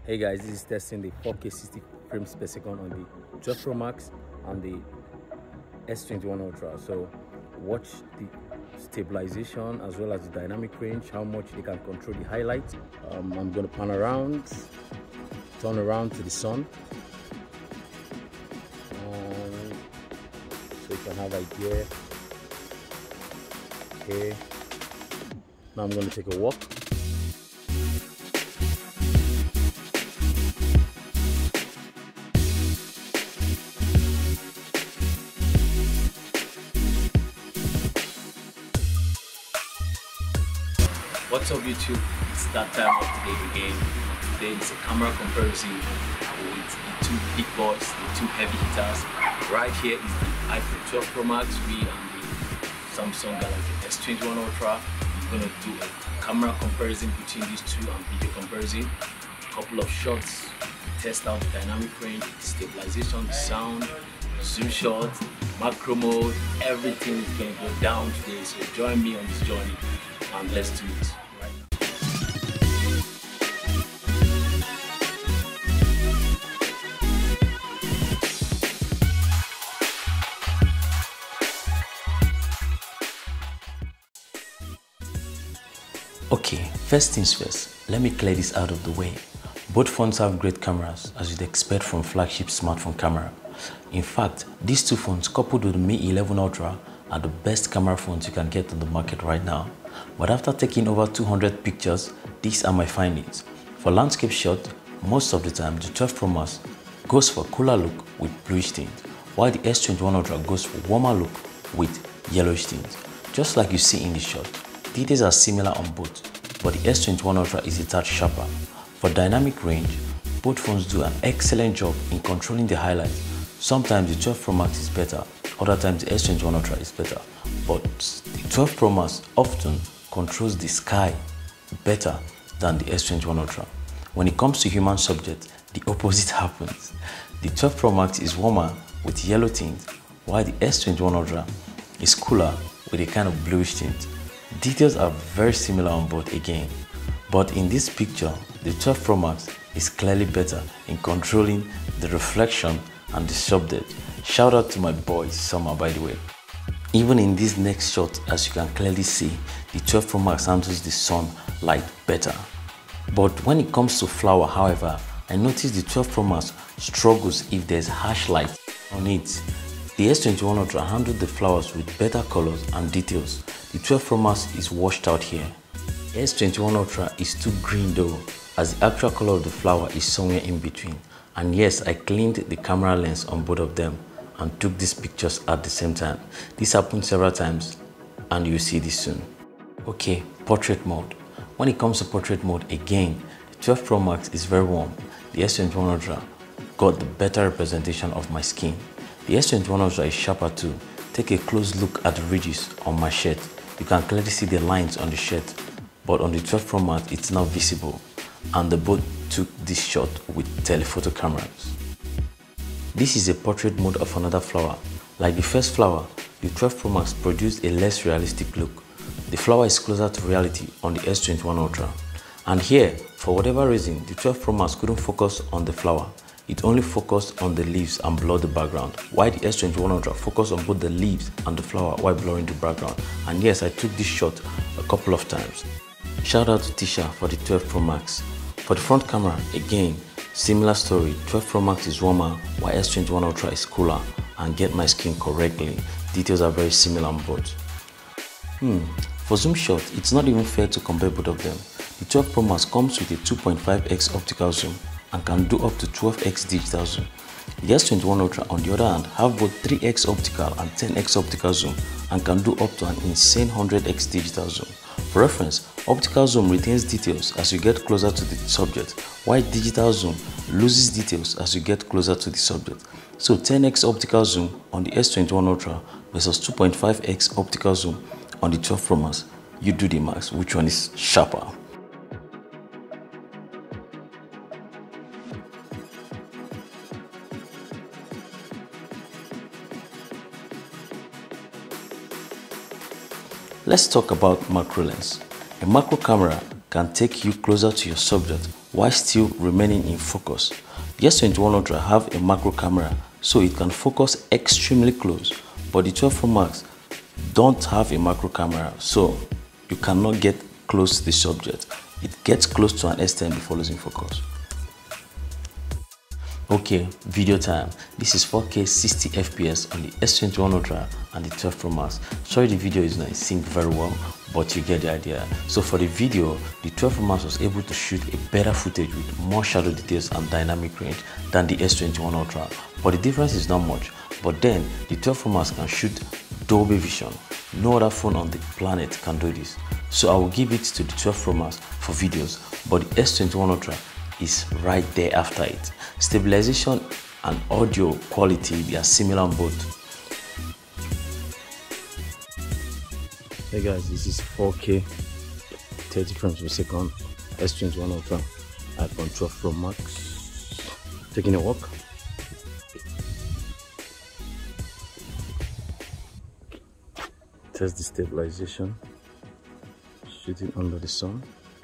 Hey guys, this is testing the 4K 60 frames per second on the 12 Pro Max and the S21 Ultra. So watch the stabilization as well as the dynamic range, how much they can control the highlights. I'm going to pan around, turn around to the sun, so you can have idea. Okay, now I'm going to take a walk. What's up YouTube? It's that time of the day again. Today is a camera comparison with the two big boys, the two heavy hitters. Right here is the iPhone 12 Pro Max, and the Samsung Galaxy S21 Ultra. We're going to do a camera comparison between these two and video comparison. A couple of shots to test out the dynamic range, stabilization, the sound, zoom shot, macro mode, everything is going to go down today. So join me on this journey and let's do it. Okay, first things first, let me clear this out of the way. Both phones have great cameras, as you'd expect from flagship smartphone camera. In fact, these two phones coupled with the Mi 11 Ultra are the best camera phones you can get on the market right now. But after taking over 200 pictures, these are my findings. For landscape shot, most of the time the 12 Pro Max goes for cooler look with bluish tint, while the S21 Ultra goes for warmer look with yellowish tint. Just like you see in the shot, details are similar on both, but the S21 Ultra is a tad sharper. For dynamic range, both phones do an excellent job in controlling the highlights. Sometimes the 12 Pro Max is better, other times the S21 Ultra is better, but the 12 Pro Max often controls the sky better than the S21 Ultra. When it comes to human subject, the opposite happens. The 12 Pro Max is warmer with yellow tint, while the S21 Ultra is cooler with a kind of bluish tint. Details are very similar on both again, but in this picture, the 12 Pro Max is clearly better in controlling the reflection and the subject. Shout out to my boy Summer, by the way. Even in this next shot, as you can clearly see, the 12 Pro Max handles the sunlight better. But when it comes to flower, however, I noticed the 12 Pro Max struggles if there's harsh light on it. The S21 Ultra handled the flowers with better colors and details. The 12 Pro Max is washed out here. The S21 Ultra is too green though, as the actual color of the flower is somewhere in between. And yes, I cleaned the camera lens on both of them and took these pictures at the same time. This happened several times and you'll see this soon. Okay, portrait mode. When it comes to portrait mode, again, the 12 Pro Max is very warm. The S21 Ultra got the better representation of my skin. The S21 Ultra is sharper too. Take a close look at the ridges on my shirt. You can clearly see the lines on the shirt, but on the 12 Pro Max it's not visible, and they both took this shot with telephoto cameras. This is a portrait mode of another flower. Like the first flower, the 12 Pro Max produced a less realistic look. The flower is closer to reality on the S21 Ultra. And here, for whatever reason, the 12 Pro Max couldn't focus on the flower. It only focused on the leaves and blurred the background, while the S21 Ultra focused on both the leaves and the flower while blurring the background. And yes, I took this shot a couple of times. Shout out to Tisha for the 12 Pro Max. For the front camera, again, similar story. 12 Pro Max is warmer, while S21 Ultra is cooler, and get my skin correctly. Details are very similar on both. For zoom shot, it's not even fair to compare both of them. The 12 Pro Max comes with a 2.5x optical zoom and can do up to 12x digital zoom. The S21 Ultra, on the other hand, have both 3x optical and 10x optical zoom and can do up to an insane 100x digital zoom. For reference, optical zoom retains details as you get closer to the subject, while digital zoom loses details as you get closer to the subject. So 10x optical zoom on the S21 Ultra versus 2.5x optical zoom on the 12 Pro Max. You do the max, which one is sharper? Let's talk about macro lens. A macro camera can take you closer to your subject while still remaining in focus. The S21 Ultra have a macro camera, so it can focus extremely close, but the 12 Pro Max don't have a macro camera, so you cannot get close to the subject. It gets close to an extent before losing focus. Okay, video time. This is 4K 60 FPS on the S21 Ultra and the 12 Pro Max. Sorry the video is not in sync very well, but you get the idea. So for the video, the 12 Pro Max was able to shoot a better footage with more shadow details and dynamic range than the S21 Ultra. But the difference is not much. But then, the 12 Pro Max can shoot Dolby Vision. No other phone on the planet can do this. So I will give it to the 12 Pro Max for videos, but the S21 Ultra is right there after it. Stabilization and audio quality, they are similar on both. Hey guys, this is 4K 30 frames per second S21 Ultra iPhone 12 Pro Max. Taking a walk. Test the stabilization. Shooting under the sun.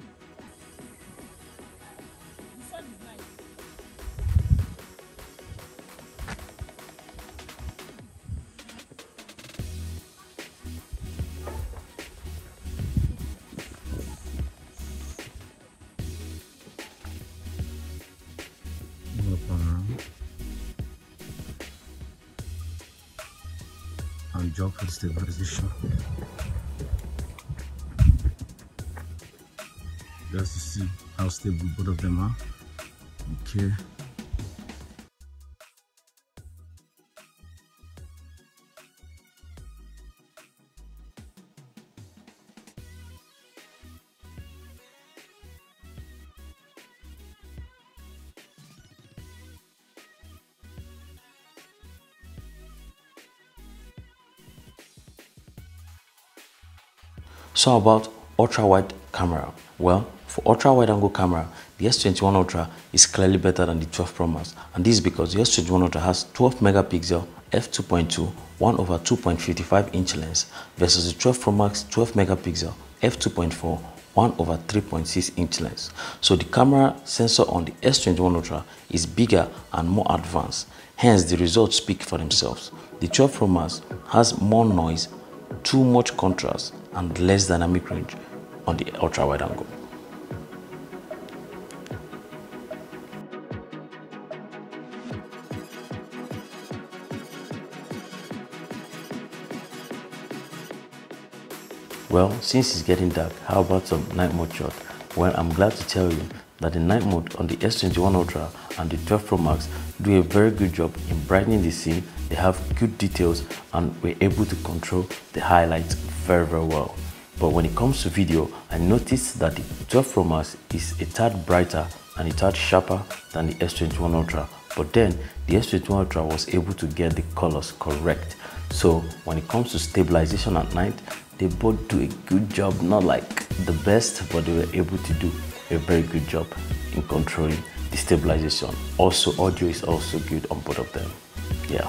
And jump for the stabilization. Just to see how stable both of them are. Okay. So about ultra-wide camera. Well, for ultra-wide angle camera, the S21 Ultra is clearly better than the 12 Pro Max, and this is because the S21 Ultra has 12 megapixel f2.2 1/2.55 inch lens versus the 12 Pro Max 12 megapixel f2.4 1/3.6 inch lens. So the camera sensor on the S21 Ultra is bigger and more advanced, hence the results speak for themselves. The 12 Pro Max has more noise, too much contrast, and less dynamic range on the ultra-wide angle. Well, since it's getting dark, how about some night mode shot? Well, I'm glad to tell you that the night mode on the S21 Ultra and the 12 Pro Max do a very good job in brightening the scene. They have good details and we're able to control the highlights very well. But when it comes to video, I noticed that the 12 Pro Max is a tad brighter and a tad sharper than the S21 Ultra. But then the S21 Ultra was able to get the colors correct. So when it comes to stabilization at night, they both do a good job, not like the best, but they were able to do a very good job in controlling the stabilization. Also, audio is also good on both of them. Yeah.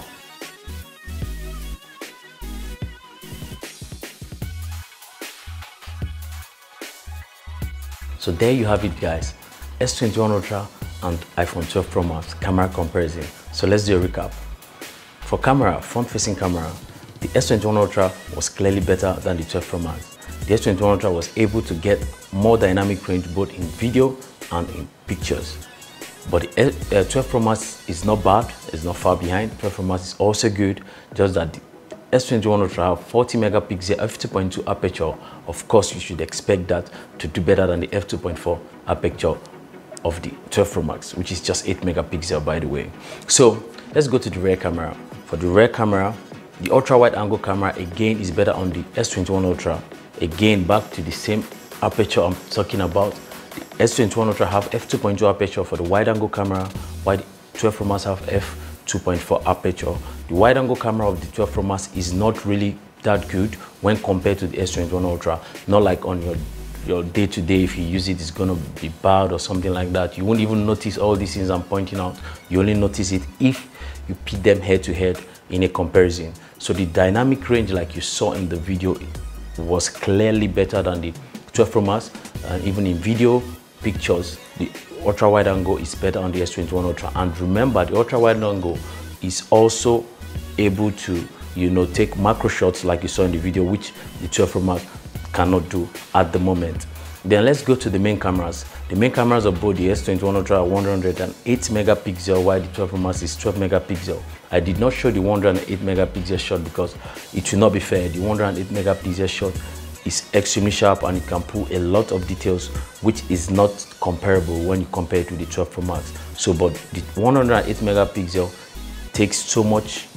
So there you have it guys, S21 Ultra and iPhone 12 Pro Max camera comparison. So let's do a recap. For camera, front-facing camera, the S21 Ultra was clearly better than the 12 Pro Max. The S21 Ultra was able to get more dynamic range both in video and in pictures. But the 12 Pro Max is not bad, it's not far behind. 12 Pro Max is also good, just that the S21 Ultra have 40 megapixel f2.2 aperture. Of course, you should expect that to do better than the f2.4 aperture of the 12 Pro Max, which is just 8 megapixel by the way. So let's go to the rear camera. For the rear camera, the ultra wide angle camera again is better on the S21 Ultra. Again, back to the same aperture I'm talking about. The S21 Ultra have f2.2 aperture for the wide angle camera, while the 12 Pro Max have f2.4 aperture. The wide angle camera of the 12 Pro Max is not really that good when compared to the S21 Ultra. Not like on your day-to-day, if you use it, it's gonna be bad or something like that. You won't even notice all these things I'm pointing out. You only notice it if you pit them head to head in a comparison. So the dynamic range, like you saw in the video, was clearly better than the 12 Pro Max. Even in video, pictures, the ultra wide angle is better on the S21 Ultra. And remember, the ultra wide angle is also able to, you know, take macro shots like you saw in the video, which the 12 Pro Max cannot do at the moment. Then let's go to the main cameras. The main cameras of both the S21 Ultra are 108 megapixel, while the 12 Pro Max is 12 megapixel. I did not show the 108 megapixel shot because it will not be fair. The 108 megapixel shot is extremely sharp and it can pull a lot of details, which is not comparable when you compare it to the 12 Pro Max. So, but the 108 megapixel takes so much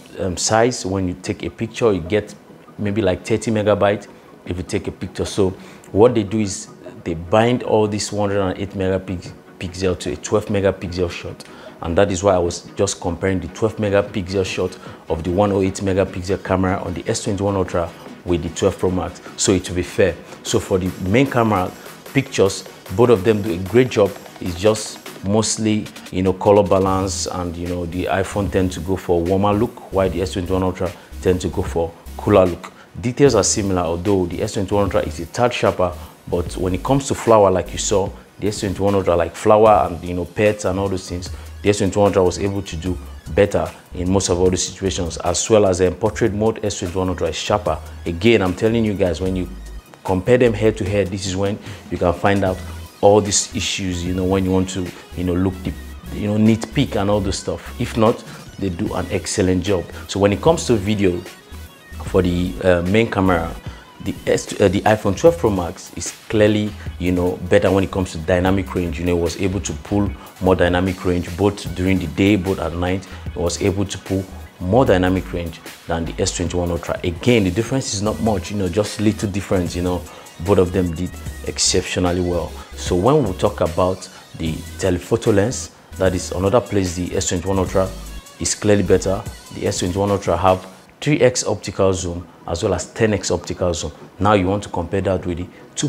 size. When you take a picture, you get maybe like 30 megabytes if you take a picture. So what they do is they bind all this 108 megapixel to a 12 megapixel shot, and that is why I was just comparing the 12 megapixel shot of the 108 megapixel camera on the S21 Ultra with the 12 Pro Max, so it will be fair. So for the main camera pictures, both of them do a great job. It's just mostly, you know, color balance, and you know, the iPhone tend to go for warmer look, while the S21 Ultra tend to go for cooler look. Details are similar, although the S21 Ultra is a tad sharper, but when it comes to flower, like you saw, the S21 Ultra, like flower and, you know, pets and all those things, the S21 Ultra was able to do better in most of all the situations, as well as in portrait mode. S21 Ultra is sharper. Again, I'm telling you guys, when you compare them head to head, this is when you can find out all these issues, you know, when you want to, you know, look deep, you know, nitpick and all this stuff. If not, they do an excellent job. So when it comes to video, for the main camera, the iPhone 12 Pro Max is clearly, you know, better when it comes to dynamic range. You know, it was able to pull more dynamic range both during the day, both at night. It was able to pull more dynamic range than the S21 Ultra. Again, the difference is not much, you know, just little difference. You know, both of them did exceptionally well. So when we talk about the telephoto lens, that is another place the S21 Ultra is clearly better. The S21 Ultra have 3x optical zoom as well as 10x optical zoom. Now you want to compare that with the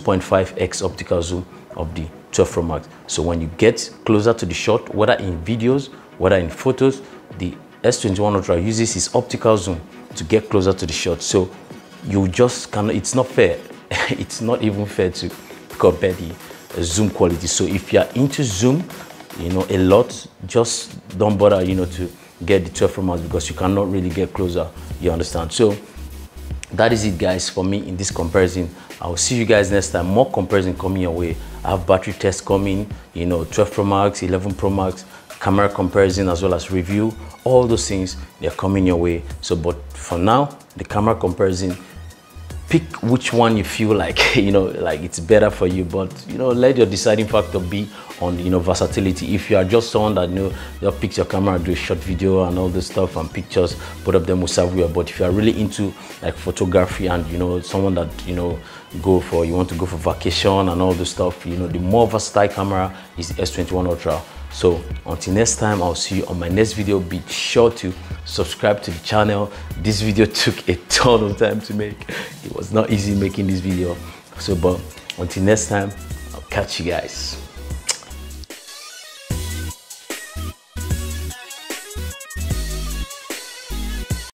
2.5x optical zoom of the 12 Pro Max. So when you get closer to the shot, whether in videos, whether in photos, the S21 Ultra uses its optical zoom to get closer to the shot. So you just cannot, it's not fair. It's not even fair to compare the zoom quality. So if you are into zoom, you know, a lot, just don't bother, you know, to get the 12 Pro Max because you cannot really get closer, you understand. So that is it, guys, for me in this comparison. I will see you guys next time. More comparison coming your way. I have battery tests coming, you know, 12 Pro Max, 11 Pro Max, camera comparison as well as review. All those things, they're coming your way. So but for now, the camera comparison, pick which one you feel like, you know, like it's better for you, but you know, let your deciding factor be on, you know, versatility. If you are just someone that, you know, just picks your camera and do a short video and all this stuff and pictures, both of them will serve you. But if you are really into like photography and, you know, someone that, you know, you want to go for vacation and all this stuff, you know, the more versatile camera is the S21 Ultra. So until next time, I'll see you on my next video. Be sure to subscribe to the channel. This video took a ton of time to make. It was not easy making this video. So but until next time, I'll catch you guys.